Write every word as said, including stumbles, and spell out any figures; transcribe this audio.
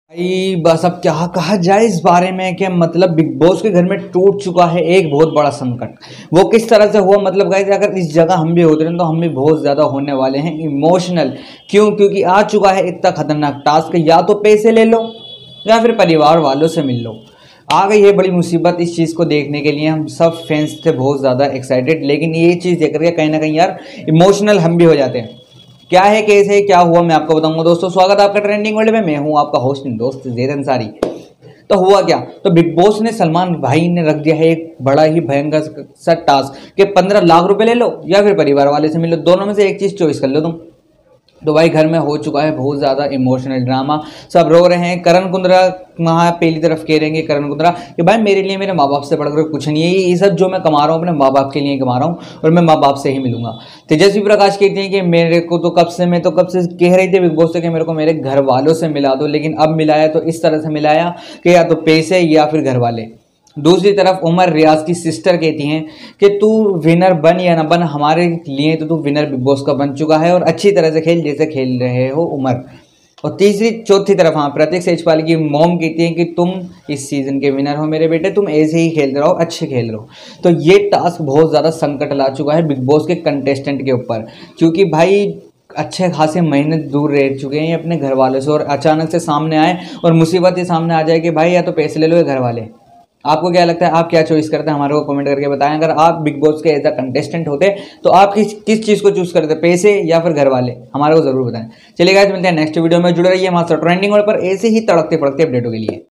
भाई बस अब क्या कहा जाए इस बारे में कि मतलब बिग बॉस के घर में टूट चुका है एक बहुत बड़ा संकट। वो किस तरह से हुआ मतलब गाइस, अगर इस जगह हम भी होते हैं तो हम भी बहुत ज़्यादा होने वाले हैं इमोशनल। क्यों? क्योंकि आ चुका है इतना खतरनाक टास्क, या तो पैसे ले लो या फिर परिवार वालों से मिल लो। आ गई है बड़ी मुसीबत। इस चीज़ को देखने के लिए हम सब फैंस थे बहुत ज़्यादा एक्साइटेड, लेकिन ये चीज़ देख करके कहीं ना कहीं यार इमोशनल हम भी हो जाते हैं। क्या है कैसे क्या हुआ मैं आपको बताऊंगा दोस्तों। स्वागत है आपका ट्रेंडिंग वर्ल्ड में। मैं हूं आपका होस्ट दोस्त ज़ैद अंसारी। तो हुआ क्या, तो बिग बॉस ने सलमान भाई ने रख दिया है एक बड़ा ही भयंकर सा टास्क कि पंद्रह लाख रुपए ले लो या फिर परिवार वाले से मिलो, दोनों में से एक चीज़ चॉइस कर लो तुम। तो भाई घर में हो चुका है बहुत ज़्यादा इमोशनल ड्रामा, सब रो रहे हैं। करण कुंद्रा वहाँ पहली तरफ कह रहे हैं करण कुंद्रा कि भाई मेरे लिए मेरे माँ बाप से बढ़कर कुछ नहीं है, ये सब जो मैं कमा रहा हूँ अपने माँ बाप के लिए कमा रहा हूँ और मैं माँ बाप से ही मिलूंगा। तेजस्वी प्रकाश कहते हैं कि मेरे को तो कब से मैं तो कब से कह रही थी बिग बॉस से कि मेरे को मेरे घर वालों से मिला दो, लेकिन अब मिलाया तो इस तरह से मिलाया कि या तो पैसे या फिर घर वाले। दूसरी तरफ उमर रियाज की सिस्टर कहती हैं कि तू विनर बन या ना बन, हमारे लिए तो तू विनर बिग बॉस का बन चुका है और अच्छी तरह से खेल जैसे खेल रहे हो उमर। और तीसरी चौथी तरफ हाँ प्रतीक सेजपाल की मॉम कहती है कि तुम इस सीजन के विनर हो मेरे बेटे, तुम ऐसे ही खेलते रहो, अच्छे खेल रहो। तो ये टास्क बहुत ज़्यादा संकट ला चुका है बिग बॉस के कंटेस्टेंट के ऊपर, क्योंकि भाई अच्छे खासे महीने दूर रह चुके हैं अपने घर वालों से और अचानक से सामने आए और मुसीबत ये सामने आ जाए कि भाई या तो पैसे ले लो या घर वाले। आपको क्या लगता है, आप क्या चॉइस करते हैं, हमारे को कमेंट करके बताएं। अगर आप बिग बॉस के एज अ कंटेस्टेंट होते तो आप किस किस चीज़ को चूज करते, पैसे या फिर घर वाले, हमारे को जरूर बताएं। चलिए गाइस मिलते हैं नेक्स्ट वीडियो में, जुड़े रहिए हमारे साथ ट्रेंडिंग वर्ल्ड पर ऐसे ही तड़कते फड़कते अपडेटों के लिए।